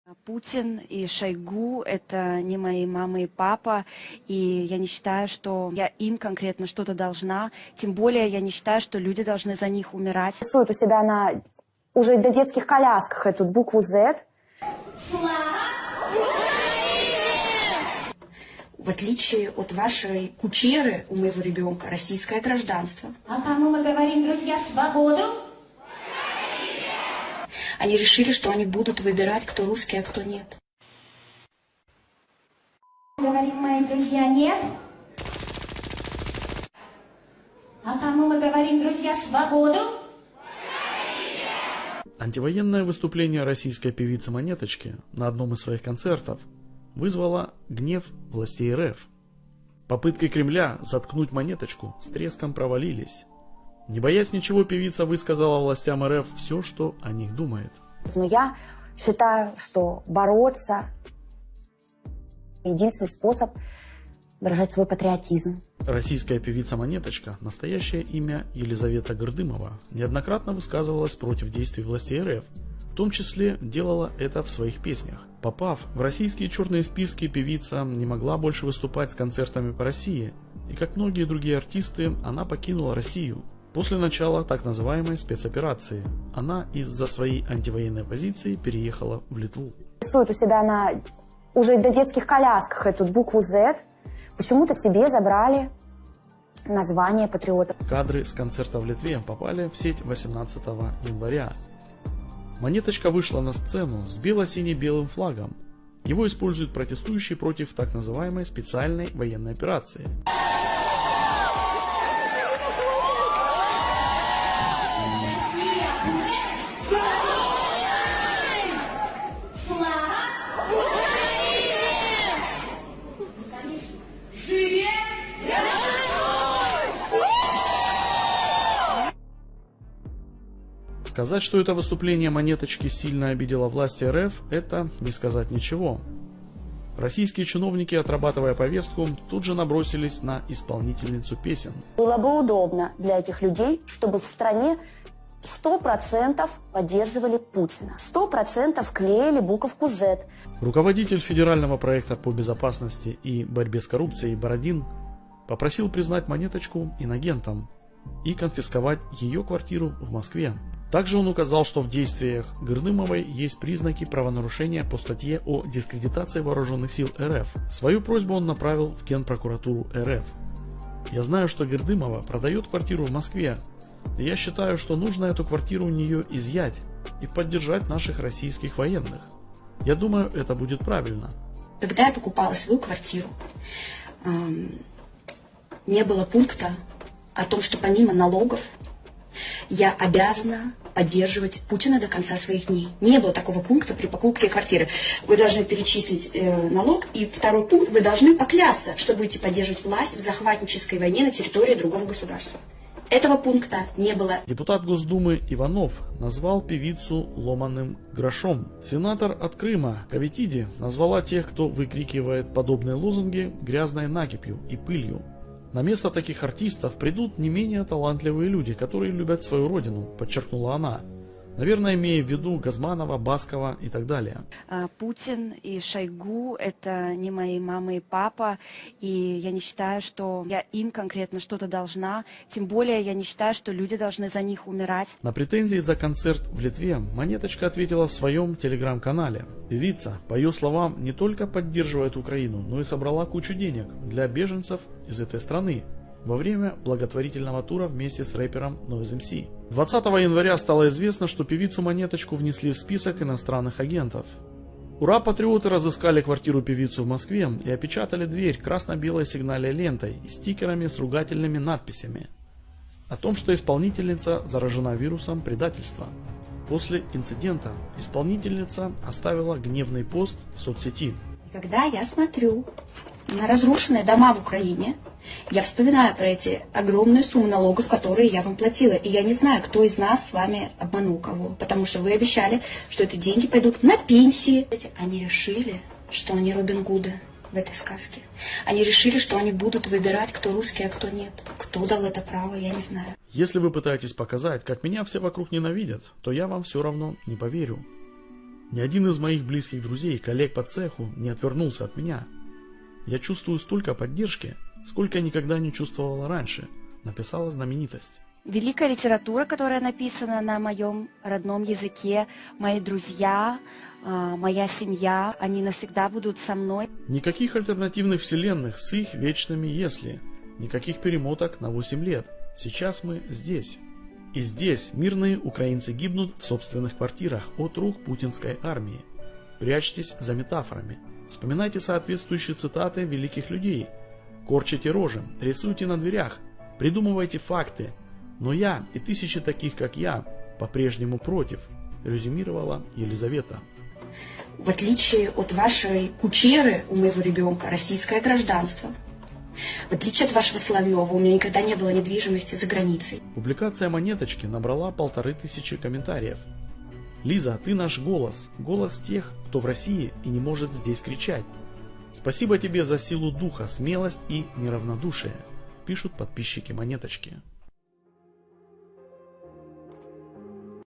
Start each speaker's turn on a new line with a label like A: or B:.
A: Путин и Шойгу — это не мои мама и папа, и я не считаю, что я им конкретно что-то должна, тем более я не считаю, что люди должны за них умирать.
B: Рисует у себя на уже до детских колясках эту букву Z.
C: В отличие от вашей кучеры, у моего ребенка российское гражданство.
D: А кому мы говорим, друзья, свободу?
C: Они решили, что они будут выбирать, кто русский, а кто нет.
D: Говорим, мои друзья, нет. А кому мы говорим, друзья, свободу?
E: Антивоенное выступление российской певицы Монеточки на одном из своих концертов вызвало гнев властей РФ. Попытки Кремля заткнуть Монеточку с треском провалились. Не боясь ничего, певица высказала властям РФ все, что о них думает.
B: Но я считаю, что бороться – единственный способ выражать свой патриотизм.
E: Российская певица Монеточка, настоящее имя Елизавета Гордымова, неоднократно высказывалась против действий властей РФ. В том числе делала это в своих песнях. Попав в российские черные списки, певица не могла больше выступать с концертами по России. И как многие другие артисты, она покинула Россию. После начала так называемой спецоперации она из-за своей антивоенной позиции переехала в Литву.
B: Рисует у себя на уже до детских колясках эту букву Z. Почему-то себе забрали название патриотов.
E: Кадры с концерта в Литве попали в сеть 18 января. Монеточка вышла на сцену с бело-сине-белым флагом. Его используют протестующие против так называемой специальной военной операции. Сказать, что это выступление Монеточки сильно обидело власти РФ, это не сказать ничего. Российские чиновники, отрабатывая повестку, тут же набросились на исполнительницу песен.
B: Было бы удобно для этих людей, чтобы в стране 100% поддерживали Путина, 100% клеили буковку Z.
E: Руководитель федерального проекта по безопасности и борьбе с коррупцией Бородин попросил признать Монеточку инагентом и конфисковать ее квартиру в Москве. Также он указал, что в действиях Гордымовой есть признаки правонарушения по статье о дискредитации вооруженных сил РФ. Свою просьбу он направил в Генпрокуратуру РФ. «Я знаю, что Гордымова продает квартиру в Москве, и я считаю, что нужно эту квартиру у нее изъять и поддержать наших российских военных. Я думаю, это будет правильно».
C: Когда я покупала свою квартиру, не было пункта о том, что помимо налогов я обязана поддерживать Путина до конца своих дней. Не было такого пункта при покупке квартиры. Вы должны перечислить налог, и второй пункт, вы должны поклясться, что будете поддерживать власть в захватнической войне на территории другого государства. Этого пункта не было.
E: Депутат Госдумы Иванов назвал певицу ломаным грошом. Сенатор от Крыма Кавитиди назвала тех, кто выкрикивает подобные лозунги, грязной накипью и пылью. На место таких артистов придут не менее талантливые люди, которые любят свою родину, подчеркнула она. Наверное, имея в виду Газманова, Баскова и так далее.
A: Путин и Шойгу — это не мои мама и папа, и я не считаю, что я им конкретно что-то должна, тем более я не считаю, что люди должны за них умирать.
E: На претензии за концерт в Литве Монеточка ответила в своем телеграм-канале. Певица, по ее словам, не только поддерживает Украину, но и собрала кучу денег для беженцев из этой страны во время благотворительного тура вместе с рэпером Noise MC. 20 января стало известно, что певицу Монеточку внесли в список иностранных агентов. Ура! Патриоты разыскали квартиру певицу в Москве и опечатали дверь красно-белой сигнальной лентой и стикерами с ругательными надписями о том, что исполнительница заражена вирусом предательства. После инцидента исполнительница оставила гневный пост в соцсети.
C: Когда я смотрю на разрушенные дома в Украине, я вспоминаю про эти огромные суммы налогов, которые я вам платила. И я не знаю, кто из нас с вами обманул кого. Потому что вы обещали, что эти деньги пойдут на пенсии. Они решили, что они Робин Гуды в этой сказке. Они решили, что они будут выбирать, кто русский, а кто нет. Кто дал это право, я не знаю.
E: Если вы пытаетесь показать, как меня все вокруг ненавидят, то я вам все равно не поверю. Ни один из моих близких друзей, коллег по цеху не отвернулся от меня. Я чувствую столько поддержки, сколько никогда не чувствовала раньше, написала знаменитость.
A: Великая литература, которая написана на моем родном языке, мои друзья, моя семья, они навсегда будут со мной.
E: Никаких альтернативных вселенных с их вечными «если». Никаких перемоток на 8 лет. Сейчас мы здесь. И здесь мирные украинцы гибнут в собственных квартирах от рук путинской армии. Прячьтесь за метафорами. Вспоминайте соответствующие цитаты великих людей. Корчите рожи, рисуйте на дверях, придумывайте факты. Но я и тысячи таких, как я, по-прежнему против, резюмировала Елизавета.
C: В отличие от вашей кучеры, у моего ребенка российское гражданство. В отличие от вашего Соловьева, у меня никогда не было недвижимости за границей.
E: Публикация монеточки набрала 1500 комментариев. Лиза, ты наш голос, голос тех, кто в России и не может здесь кричать. Спасибо тебе за силу духа, смелость и неравнодушие, пишут подписчики монеточки.